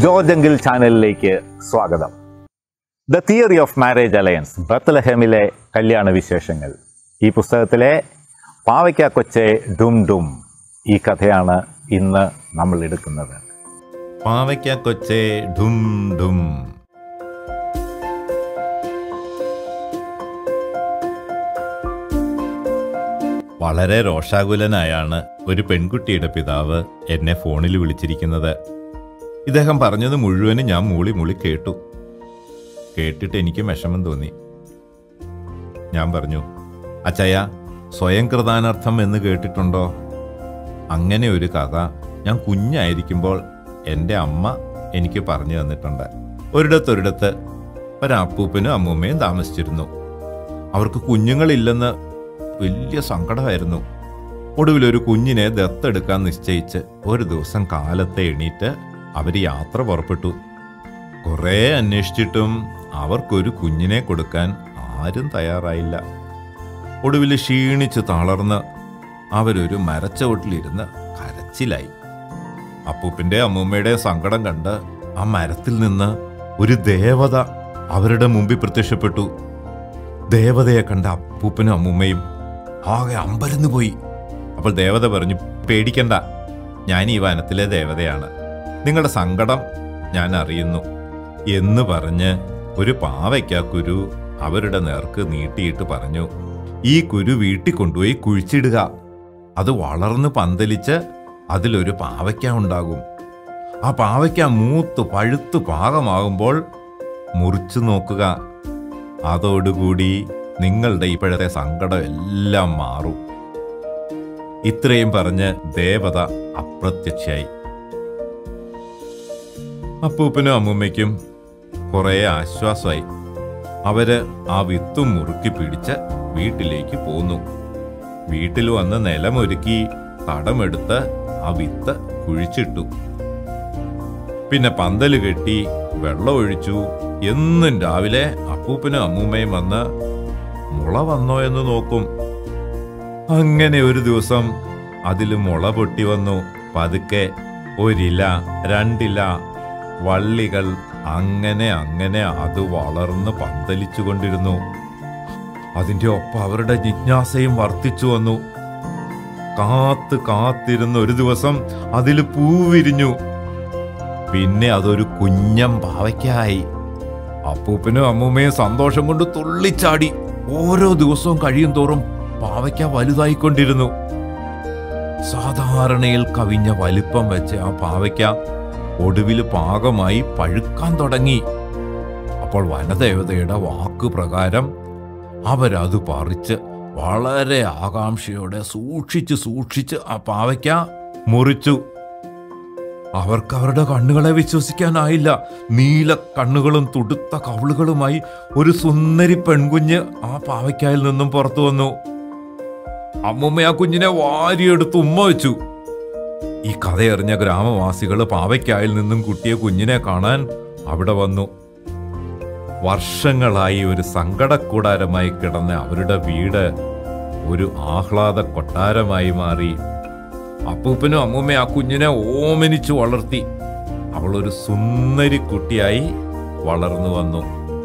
ജോർജെങ്കിൽ ചാനലിലേക്ക് സ്വാഗതം. The theory of marriage alliance, ബത്ലഹേമിലെ കല്യാണ വിശേഷങ്ങൾ. ഈ പുസ്തകത്തിലെ പാവയ്ക്ക കൊച്ചെ ഡും ഡും ഈ കഥയാണ് ഇന്ന് നമ്മൾ എടുക്കുന്നത്. പാവയ്ക്ക കൊച്ചെ ഡും ഡും. വളരെ രോഷാകുലനായാണ് ഒരു പെൺകുട്ടിയുടെ പിതാവ് എന്നെ ഫോണിൽ വിളിച്ചിരിക്കുന്നത്. ഇദ്ദേഹം പറഞ്ഞത് മുഴുവനും ഞാൻ മൂളി മൂളി കേട്ടിട്ട് എനിക്ക് വിഷമം തോന്നി. ഞാൻ പറഞ്ഞു, അച്ചയ, സ്വയം കൃതാനർത്ഥം എന്ന് കേട്ടിട്ടുണ്ടോ? അങ്ങനെ ഒരു കഥ ഞാൻ കുഞ്ഞായിരിക്കുമ്പോൾ എൻ്റെ അമ്മ എനിക്ക് പറഞ്ഞു തന്നിട്ടുണ്ട്. ഒരിടത്തൊരിടത്ത് ഒരപ്പൂപ്പനും അമ്മൂമ്മയും താമസിച്ചിരുന്നു. അവർക്ക് കുഞ്ഞുങ്ങളില്ലെന്ന് വലിയ സങ്കടമായിരുന്നു. ഒടുവിലൊരു കുഞ്ഞിനെ ദത്തെടുക്കാൻ നിശ്ചയിച്ച് ഒരു ദിവസം കാലത്തെ എണീറ്റ് അവർ യാത്ര പുറപ്പെട്ടു. കുറേ അന്വേഷിച്ചിട്ടും അവർക്കൊരു കുഞ്ഞിനെ കൊടുക്കാൻ ആരും തയ്യാറായില്ല. ഒടുവിൽ ക്ഷീണിച്ച് തളർന്ന് അവരൊരു മരച്ചവട്ടിലിരുന്ന് കരച്ചിലായി. അപ്പൂപ്പിൻ്റെ അമ്മൂമ്മയുടെ സങ്കടം കണ്ട് ആ മരത്തിൽ നിന്ന് ഒരു ദേവത അവരുടെ മുമ്പിൽ പ്രത്യക്ഷപ്പെട്ടു. ദേവതയെ കണ്ട അപ്പൂപ്പനും അമ്മൂമ്മയും ആകെ അമ്പരന്ന് പോയി. അപ്പോൾ ദേവത പറഞ്ഞു, പേടിക്കണ്ട, ഞാൻ ഈ വനത്തിലെ ദേവതയാണ്, നിങ്ങളുടെ സങ്കടം ഞാൻ അറിയുന്നു എന്ന് പറഞ്ഞ് ഒരു പാവയ്ക്ക കുരു അവരുടെ നേർക്ക് നീട്ടിയിട്ട് പറഞ്ഞു, ഈ കുരു വീട്ടിൽ കൊണ്ടുപോയി കുഴിച്ചിടുക. അത് വളർന്ന് പന്തലിച്ച് അതിലൊരു പാവയ്ക്ക ഉണ്ടാകും. ആ പാവയ്ക്ക മൂത്ത് പഴുത്ത് പാകമാകുമ്പോൾ മുറിച്ചു നോക്കുക. അതോടുകൂടി നിങ്ങളുടെ ഇപ്പോഴത്തെ സങ്കടം എല്ലാം മാറും. ഇത്രയും പറഞ്ഞ് ദേവത അപ്രത്യക്ഷയായി. അപ്പൂപ്പനും അമ്മൂമ്മയ്ക്കും കുറേ ആശ്വാസമായി. അവര് ആ വിത്തും മുറുക്കി പിടിച്ച് വീട്ടിലേക്ക് പോന്നു. വീട്ടിൽ വന്ന് നിലമൊരുക്കി തടമെടുത്ത് ആ വിത്ത് കുഴിച്ചിട്ടു. പിന്നെ പന്തല് കെട്ടി വെള്ളം ഒഴിച്ചു. എന്നും രാവിലെ അപ്പൂപ്പനും അമ്മൂമ്മയും വന്ന് മുള വന്നോ എന്ന് നോക്കും. അങ്ങനെ ഒരു ദിവസം അതിൽ മുള പൊട്ടി വന്നു. പതുക്കെ ഒരില, രണ്ടില, വള്ളികൾ, അങ്ങനെ അങ്ങനെ അത് വളർന്ന് പന്തലിച്ചു കൊണ്ടിരുന്നു. അതിൻ്റെ ഒപ്പം അവരുടെ ജിജ്ഞാസയും വർദ്ധിച്ചു വന്നു. കാത്തിരുന്ന ഒരു ദിവസം അതിൽ പൂ വിരിഞ്ഞു. പിന്നെ അതൊരു കുഞ്ഞൻ പാവയ്ക്കായി. അപ്പൂപ്പനും അമ്മൂമ്മയും സന്തോഷം കൊണ്ട് തുള്ളിച്ചാടി. ഓരോ ദിവസവും കഴിയും തോറും പാവയ്ക്ക വലുതായിക്കൊണ്ടിരുന്നു. സാധാരണയിൽ കവിഞ്ഞ വലിപ്പം വെച്ച് ആ പാവയ്ക്ക ഒടുവിൽ പാകമായി പഴുക്കാൻ തുടങ്ങി. അപ്പോൾ വനദേവതയുടെ വാക്ക് പ്രകാരം അവരത് പറിച്ച് വളരെ ആകാംക്ഷയോടെ സൂക്ഷിച്ച് ആ പാവയ്ക്ക മുറിച്ചു. അവർക്ക് അവരുടെ കണ്ണുകളെ വിശ്വസിക്കാനായില്ല. നീല കണ്ണുകളും തുടുത്ത കവിളുകളുമായി ഒരു സുന്ദരി പെൺകുഞ്ഞ് ആ പാവയ്ക്കായിൽ നിന്നും പുറത്തു വന്നു. അമ്മൂമ്മ ആ കുഞ്ഞിനെ വാരിയെടുത്ത് ഉമ്മ വെച്ചു. ഈ കഥയറിഞ്ഞ ഗ്രാമവാസികൾ പാവയ്ക്കായിൽ നിന്നും കുട്ടിയെ കുഞ്ഞിനെ കാണാൻ അവിടെ വന്നു. വർഷങ്ങളായി ഒരു സങ്കടക്കൂടാരമായി കിടന്ന അവരുടെ വീട് ഒരു ആഹ്ലാദ കൊട്ടാരമായി മാറി. അപ്പൂപ്പനും അമ്മൂമ്മ ആ കുഞ്ഞിനെ ഓമനിച്ചു വളർത്തി. അവൾ ഒരു സുന്ദരി കുട്ടിയായി വളർന്നു വന്നു.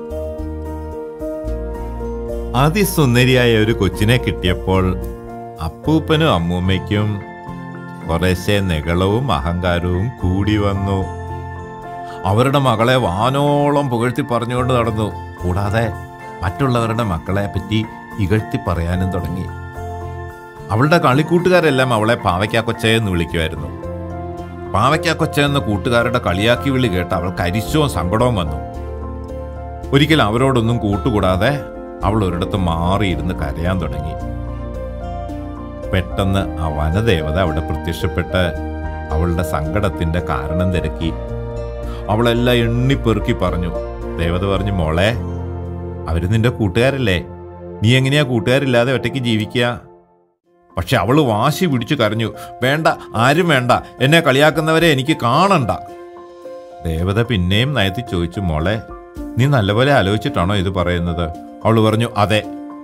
അതിസുന്ദരിയായ ഒരു കൊച്ചിനെ കിട്ടിയപ്പോൾ അപ്പൂപ്പനും അമ്മൂമ്മയ്ക്കും കുറേശ്ശെ നെകളവും അഹങ്കാരവും കൂടി വന്നു. അവരുടെ മകളെ വാനോളം പുകഴ്ത്തി പറഞ്ഞുകൊണ്ട് നടന്നു. കൂടാതെ മറ്റുള്ളവരുടെ മക്കളെ പറ്റി ഇകഴ്ത്തി പറയാനും തുടങ്ങി. അവളുടെ കളിക്കൂട്ടുകാരെല്ലാം അവളെ പാവയ്ക്ക കൊച്ചെ എന്ന് വിളിക്കുമായിരുന്നു. പാവയ്ക്ക കൊച്ച എന്ന കൂട്ടുകാരുടെ കളിയാക്കി വിളി കേട്ട് അവൾക്ക് അരിശവും സങ്കടവും വന്നു. ഒരിക്കൽ അവരോടൊന്നും കൂട്ടുകൂടാതെ അവൾ ഒരിടത്ത് മാറിയിരുന്ന് കരയാൻ തുടങ്ങി. പെട്ടെന്ന് ആ വനദേവത അവിടെ പ്രത്യക്ഷപ്പെട്ട് അവളുടെ സങ്കടത്തിന്റെ കാരണം തിരക്കി. അവളെല്ലാം എണ്ണിപ്പെറുക്കി പറഞ്ഞു. ദേവത പറഞ്ഞു, മോളെ, അവര് നിന്റെ കൂട്ടുകാരല്ലേ, നീ എങ്ങനെയാ കൂട്ടുകാരില്ലാതെ ഒറ്റയ്ക്ക് ജീവിക്കുക? പക്ഷെ അവള് വാശി പിടിച്ചു കരഞ്ഞു, വേണ്ട, ആരും വേണ്ട, എന്നെ കളിയാക്കുന്നവരെ എനിക്ക് കാണണ്ട. ദേവത പിന്നെയും നയത്തി ചോദിച്ചു, മോളെ, നീ നല്ലപോലെ ആലോചിച്ചിട്ടാണോ ഇത് പറയുന്നത്? അവള് പറഞ്ഞു, അതെ.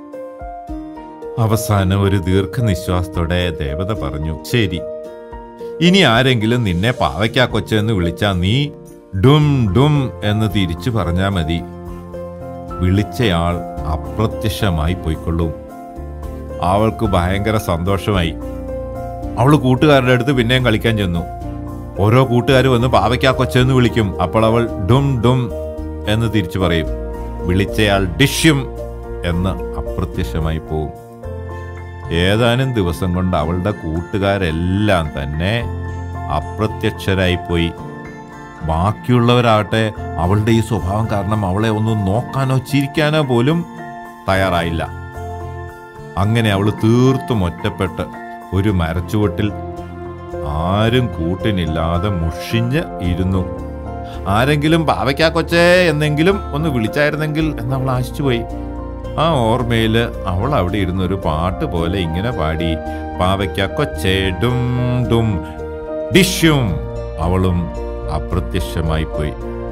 അവസാനം ഒരു ദീർഘനിശ്വാസത്തോടെ ദേവത പറഞ്ഞു, ശരി, ഇനി ആരെങ്കിലും നിന്നെ പാവയ്ക്ക കൊച്ചെന്ന് വിളിച്ചാൽ നീ ഡും ഡും എന്ന് തിരിച്ചു പറഞ്ഞാൽ മതി. വിളിച്ചയാൾ അപ്രത്യക്ഷമായി പോയിക്കൊള്ളും. അവൾക്ക് ഭയങ്കര സന്തോഷമായി. അവൾ കൂട്ടുകാരുടെ അടുത്ത് പിന്നെയും കളിക്കാൻ ചെന്നു. ഓരോ കൂട്ടുകാർ വന്ന് പാവയ്ക്കാ കൊച്ചെന്ന് വിളിക്കും. അപ്പോൾ അവൾ ഡും ഡും എന്ന് തിരിച്ചു പറയും. വിളിച്ചയാൾ ഡിഷ്യും എന്ന് അപ്രത്യക്ഷമായി പോവും. ഏതാനും ദിവസം കൊണ്ട് അവളുടെ കൂട്ടുകാരെല്ലാം തന്നെ അപ്രത്യക്ഷരായിപ്പോയി. ബാക്കിയുള്ളവരാകട്ടെ അവളുടെ ഈ സ്വഭാവം കാരണം അവളെ ഒന്ന് നോക്കാനോ ചിരിക്കാനോ പോലും തയ്യാറായില്ല. അങ്ങനെ അവൾ തീർത്തും ഒറ്റപ്പെട്ട് ഒരു മരച്ചുവട്ടിൽ ആരും കൂട്ടിനില്ലാതെ മുഷിഞ്ഞ് ഇരുന്നു. ആരെങ്കിലും പാവയ്ക്കാ കൊച്ചേ എന്നെങ്കിലും ഒന്ന് വിളിച്ചായിരുന്നെങ്കിൽ എന്നവൾ ആശിച്ചുപോയി. ആ ഓർമ്മയിൽ അവൾ അവിടെ ഇരുന്നൊരു പാട്ട് പോലെ ഇങ്ങനെ പാടി: പാവയ്ക്കാ കൊച്ചേ ഡും ഡും ഡിഷ്യും. അവളും അപ്രത്യക്ഷമായി പോയി.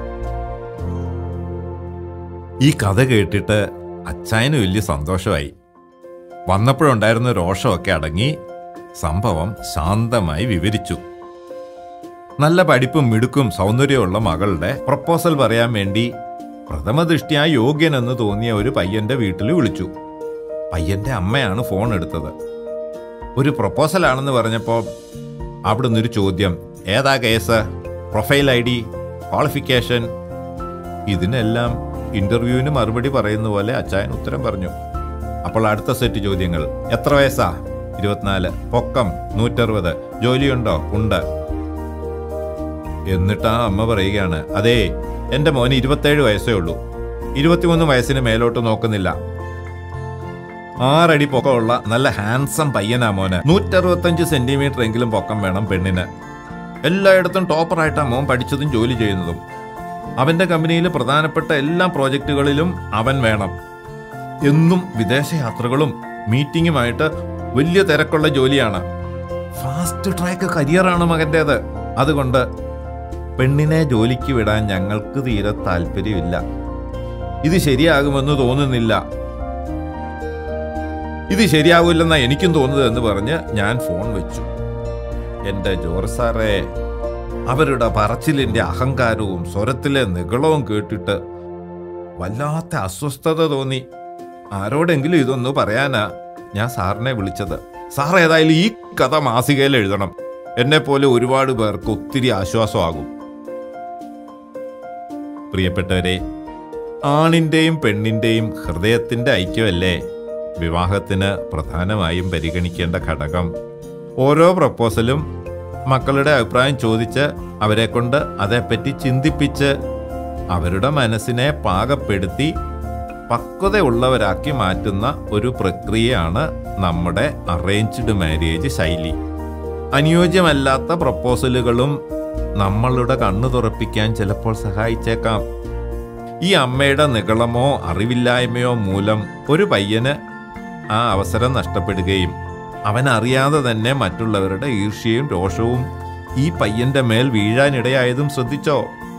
ഈ കഥ കേട്ടിട്ട് അച്ചായന് വലിയ സന്തോഷമായി. വന്നപ്പോഴുണ്ടായിരുന്ന രോഷമൊക്കെ അടങ്ങി സംഭവം ശാന്തമായി വിവരിച്ചു. നല്ല പഠിപ്പും മിടുക്കും സൗന്ദര്യമുള്ള മകളുടെ പ്രപ്പോസൽ പറയാൻ വേണ്ടി പ്രഥമദൃഷ്ട്യാ യോഗ്യനെന്ന് തോന്നിയ ഒരു പയ്യന്റെ വീട്ടിൽ വിളിച്ചു. പയ്യന്റെ അമ്മയാണ് ഫോൺ എടുത്തത്. ഒരു പ്രപ്പോസലാണെന്ന് പറഞ്ഞപ്പോൾ അവിടുന്ന് ഒരു ചോദ്യം: ഏതാ കേസ്, പ്രൊഫൈൽ ID, ക്വാളിഫിക്കേഷൻ? ഇതിനെല്ലാം ഇന്റർവ്യൂവിന് മറുപടി പറയുന്ന പോലെ അച്ചായൻ ഉത്തരം പറഞ്ഞു. അപ്പോൾ അടുത്ത സെറ്റ് ചോദ്യങ്ങൾ: എത്ര വയസ്സാ? 24. പൊക്കം 160. ജോലിയുണ്ടോ? ഉണ്ട്. എന്നിട്ട് ആ അമ്മ പറയുകയാണ്: അതേ, എൻ്റെ മോന് 27 വയസ്സേ ഉള്ളൂ. 23 വയസ്സിന് മേലോട്ട് നോക്കുന്നില്ല. 6 അടി പൊക്കമുള്ള നല്ല ഹാൻസം പയ്യനാ മോന്. 165 സെന്റിമീറ്റർ എങ്കിലും പൊക്കം വേണം പെണ്ണിന്. എല്ലായിടത്തും ടോപ്പറായിട്ടാ മോൻ പഠിച്ചതും ജോലി ചെയ്യുന്നതും. അവന്റെ കമ്പനിയിൽ പ്രധാനപ്പെട്ട എല്ലാ പ്രോജക്റ്റുകളിലും അവൻ വേണം. എന്നും വിദേശയാത്രകളും മീറ്റിംഗുമായിട്ട് വലിയ തിരക്കുള്ള ജോലിയാണ്. ഫാസ്റ്റ് ട്രാക്ക് കരിയറാണ് മകൻ്റേത്. അതുകൊണ്ട് പെണ്ണിനെ ജോലിക്ക് വിടാൻ ഞങ്ങൾക്ക് തീരെ താല്പര്യമില്ല. ഇത് ശരിയാകുമെന്ന് തോന്നുന്നില്ല. ഇത് ശരിയാവില്ലെന്നാ എനിക്കും തോന്നുന്നത് എന്ന് പറഞ്ഞ് ഞാൻ ഫോൺ വെച്ചു. എൻ്റെ ജോർജ് സാറേ, അവരുടെ പറച്ചിലിൻ്റെ അഹങ്കാരവും സ്വരത്തിലെ നികളവും കേട്ടിട്ട് വല്ലാത്ത അസ്വസ്ഥത തോന്നി. ആരോടെങ്കിലും ഇതൊന്നു പറയാനാ ഞാൻ സാറിനെ വിളിച്ചത്. സാർ ഏതായാലും ഈ കഥ മാസികയിൽ എഴുതണം. എന്നെപ്പോലെ ഒരുപാട് പേർക്ക് ഒത്തിരി ആശ്വാസമാകും. പ്രിയപ്പെട്ടവരെ, ആണിൻ്റെയും പെണ്ണിൻ്റെയും ഹൃദയത്തിൻ്റെ ഐക്യമല്ലേ വിവാഹത്തിന് പ്രധാനമായും പരിഗണിക്കേണ്ട ഘടകം. ഓരോ പ്രപ്പോസലും മക്കളുടെ അഭിപ്രായം ചോദിച്ച് അവരെ കൊണ്ട് അതേപ്പറ്റി ചിന്തിപ്പിച്ച് അവരുടെ മനസ്സിനെ പാകപ്പെടുത്തി പക്വതയുള്ളവരാക്കി മാറ്റുന്ന ഒരു പ്രക്രിയയാണ് നമ്മുടെ അറേഞ്ച്ഡ് മാരേജ് ശൈലി. അനുയോജ്യമല്ലാത്ത പ്രപ്പോസലുകളും നമ്മളുടെ കണ്ണു തുറപ്പിക്കാൻ ചിലപ്പോൾ സഹായിച്ചേക്കാം. ഈ അമ്മയുടെ നിഗളമോ അറിവില്ലായ്മയോ മൂലം ഒരു പയ്യന് ആ അവസരം നഷ്ടപ്പെടുകയും അവനറിയാതെ തന്നെ മറ്റുള്ളവരുടെ ഈർഷ്യയും രോഷവും ഈ പയ്യന്റെ മേൽ വീഴാനിടയായതും ശ്രദ്ധിച്ചോ?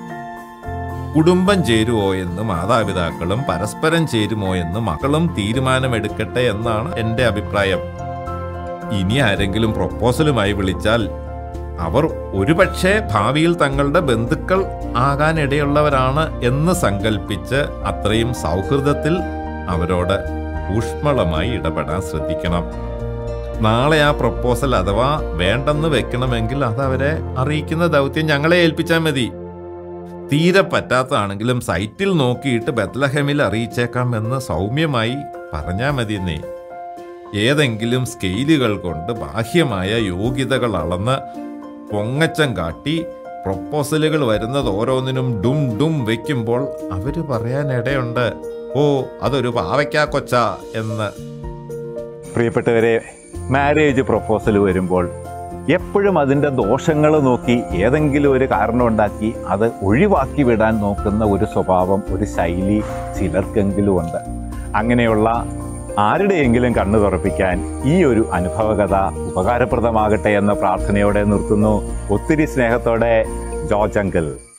കുടുംബം ചേരുമോ എന്ന് മാതാപിതാക്കളും പരസ്പരം ചേരുമോ എന്ന് മക്കളും തീരുമാനമെടുക്കട്ടെ എന്നാണ് എൻ്റെ അഭിപ്രായം. ഇനി ആരെങ്കിലും പ്രപ്പോസലുമായി വിളിച്ചാൽ അവർ ഒരുപക്ഷെ ഭാവിയിൽ തങ്ങളുടെ ബന്ധുക്കൾ ആകാനിടയുള്ളവരാണ് എന്ന് സങ്കല്പിച്ച് അത്രയും സൗഹൃദത്തിൽ അവരോട് ഊഷ്മളമായി ഇടപെടാൻ ശ്രദ്ധിക്കണം. നാളെ ആ പ്രപ്പോസൽ അഥവാ വേണ്ടെന്ന് വെക്കണമെങ്കിൽ അതവരെ അറിയിക്കുന്ന ദൗത്യം ഞങ്ങളെ ഏൽപ്പിച്ചാൽ മതി. തീരെ പറ്റാത്തതാണെങ്കിലും സൈറ്റിൽ നോക്കിയിട്ട് ബത്ലഹേമിൽ അറിയിച്ചേക്കാമെന്ന് സൗമ്യമായി പറഞ്ഞാൽ മതിയെന്നേ. ഏതെങ്കിലും സ്കെയിലുകൾ കൊണ്ട് ബാഹ്യമായ യോഗ്യതകൾ അളന്ന് പൊങ്ങച്ചം കാട്ടി പ്രപ്പോസലുകൾ വരുന്നത് ഓരോന്നിനും ഡും ഡും വെക്കുമ്പോൾ അവർ പറയാനിടയുണ്ട്, ഓ അതൊരു പാവയ്ക്കാ കൊച്ച എന്ന്. പ്രിയപ്പെട്ടവരെ, മാരേജ് പ്രപ്പോസൽ വരുമ്പോൾ എപ്പോഴും അതിൻ്റെ ദോഷങ്ങൾ നോക്കി ഏതെങ്കിലും ഒരു കാരണം ഉണ്ടാക്കി അത് ഒഴിവാക്കി വിടാൻ നോക്കുന്ന ഒരു സ്വഭാവം, ഒരു ശൈലി ചിലർക്കെങ്കിലും ഉണ്ട്. അങ്ങനെയുള്ള ആരുടെയെങ്കിലും കണ്ണു തുറപ്പിക്കാൻ ഈ ഒരു അനുഭവകഥ ഉപകാരപ്രദമാകട്ടെ എന്ന പ്രാർത്ഥനയോടെ നിർത്തുന്നു. ഒത്തിരി സ്നേഹത്തോടെ, ജോർജ് അങ്കിൾ.